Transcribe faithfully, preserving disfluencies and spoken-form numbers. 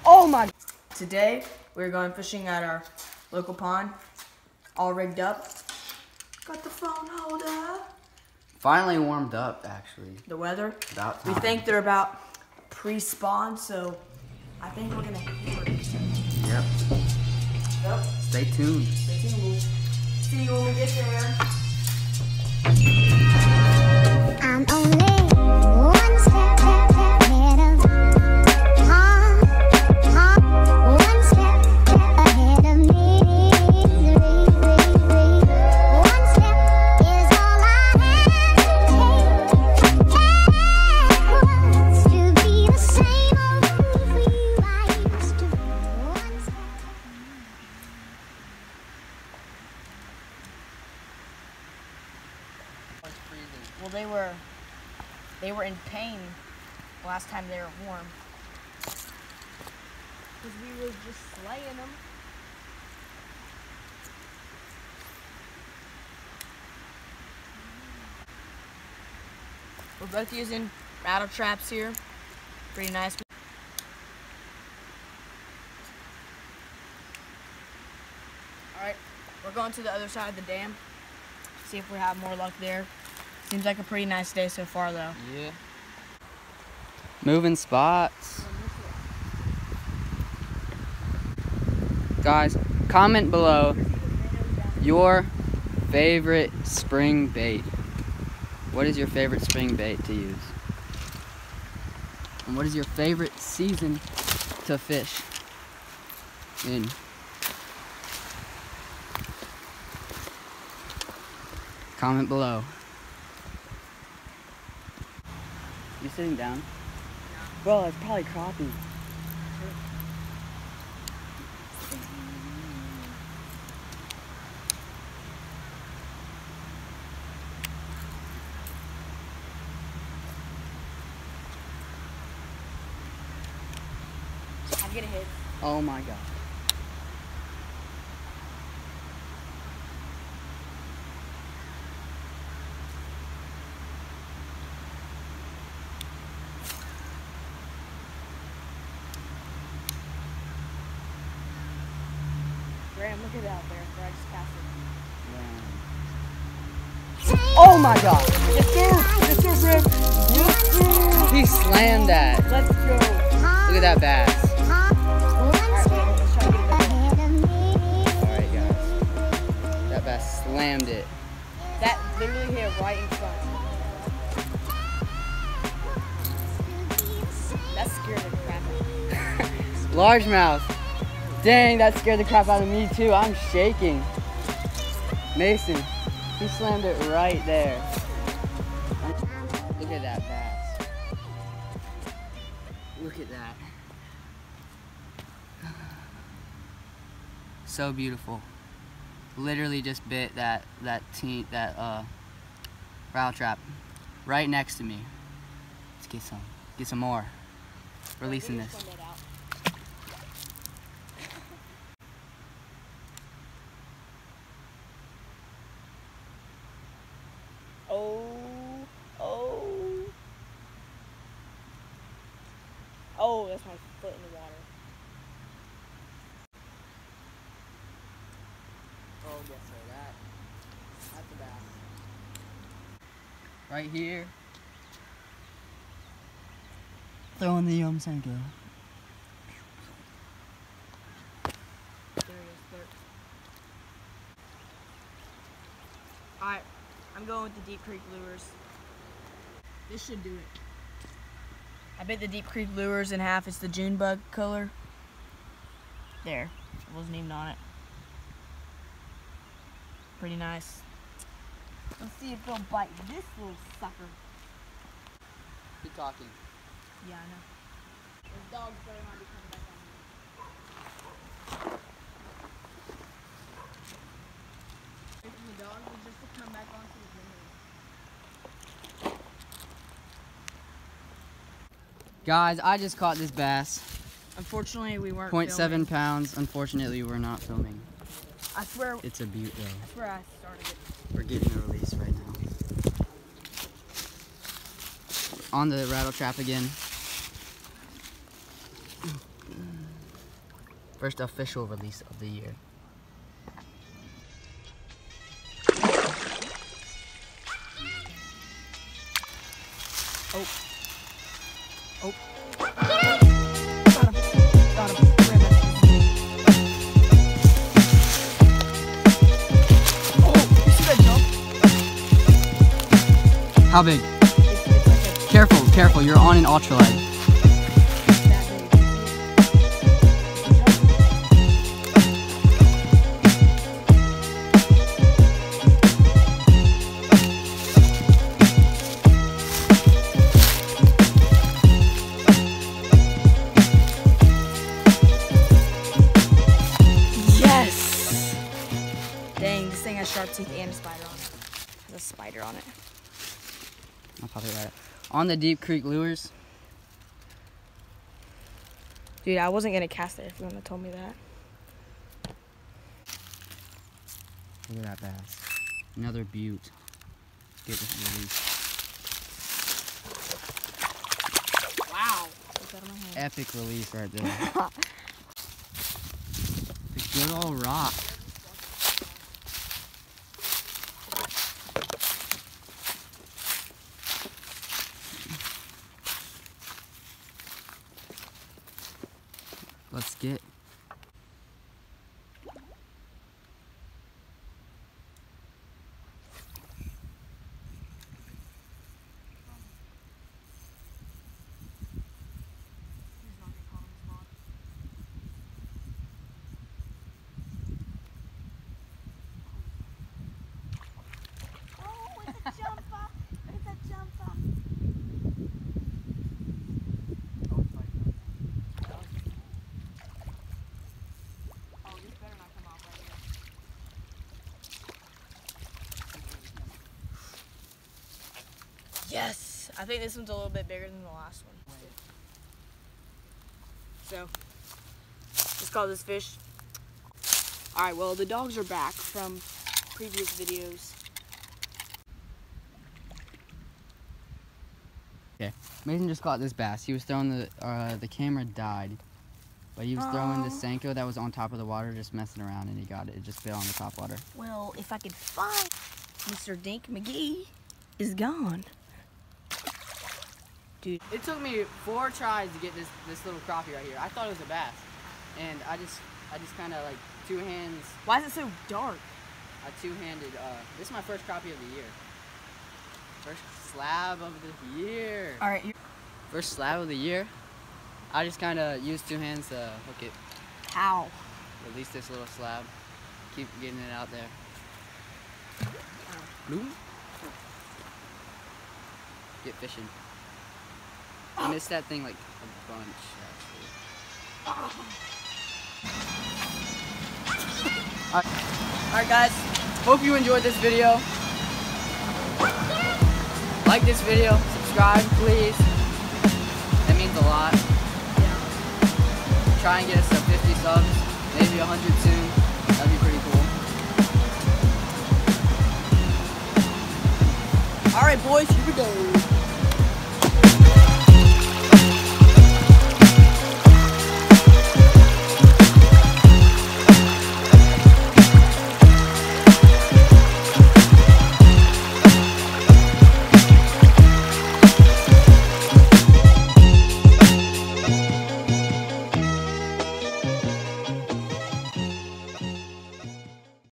Oh my. Today, we're going fishing at our local pond, all rigged up. Got the phone holder. Finally warmed up, actually. The weather. About time. We think they're about pre-spawn, so I think we're gonna hammer these things. Yep. Yep. Stay tuned. Stay tuned. We'll see you when we get there. I'm only one step ahead of heart, heart, one step ahead of misery. One step is all I have to take. Backwards to be the same old for you I used to. One step. Well, they were, they were in pain last time they were warm. Because we were just slaying them. We're both using rattle traps here. Pretty nice. Alright, we're going to the other side of the dam. See if we have more luck there. Seems like a pretty nice day so far, though. Yeah. Moving spots. Guys, comment below your favorite spring bait. What is your favorite spring bait to use? And what is your favorite season to fish in? Comment below. You sitting down? Bro, it's probably crappie. I'm getting hit. Oh my god. Graham, look at it out there. Where I just cast it. Oh my god. Yes, sir. Yes, sir, Graham. Yes, sir. He slammed that. Let's go. Look at that bass. Alright, wait, let's try to get it back. Alright guys. That bass slammed it. That literally hit right in front. That scared the crap out of me. Largemouth. Dang, that scared the crap out of me too. I'm shaking. Mason, he slammed it right there. Look at that bass. Look at that. So beautiful. Literally just bit that that teen that uh rattle trap right next to me. Let's get some. Get some more. Releasing this. Oh, oh. Oh, that's my foot in the water. Oh yes sir, that that's a bass. Right here. Throwing the um Sanko. There he is, there. Alright, I'm going with the Deep Creek lures. This should do it. I bit the Deep Creek lures in half. It's the June bug color. There. It wasn't even on it. Pretty nice. Let's see if they'll bite this little sucker. Keep talking. Yeah, I know. Those dogs better not be coming back on me. The dog was just to come back onto the video. Guys, I just caught this bass. Unfortunately, we weren't zero point seven filming. pounds. Unfortunately, we're not filming. I swear, It's a beaut though. I swear I started it. We're getting a release right now. On the rattle trap again. First official release of the year. Oh. Oh. Got him. Got him. Ram it. Oh, you see that jump? How big? It's, it's like a Careful, careful, you're on an ultralight. that big. Yes! Dang, this thing has sharp teeth and a spider on it. Has a spider on it. I'll probably write it. On the Deep Creek Lures. Dude, I wasn't gonna cast there if you wouldn't have told me that. Look at that bass. Another butte. Get this release. Wow. Get that out of my hand. Epic release right there. The good old rock. Let's get. Oh, it's a jumper. It's a jumper. Oh, this better not come off right here. Yes! I think this one's a little bit bigger than the last one. So, let's call this fish. Alright, well, the dogs are back from previous videos. Mason just caught this bass. He was throwing the, uh, the camera died. But he was throwing the Senko that was on top of the water, just messing around, and he got it. It just fell on the top water. Well, if I could find Mister Dink McGee is gone. Dude, It took me four tries to get this, this little crappie right here. I thought it was a bass. And I just, I just kind of like two hands, why is it so dark? a two-handed, uh, this is my first crappie of the year. First slab of the year. Alright, you First slab of the year. I just kind of used two hands to hook it, how? release this little slab, keep getting it out there. Bloom. Get fishing. I missed that thing like a bunch, actually. Alright guys, Hope you enjoyed this video. Like this video, subscribe please. That means a lot. Try and get us to fifty subs, maybe one hundred soon. That'd be pretty cool. alright boys, here we go.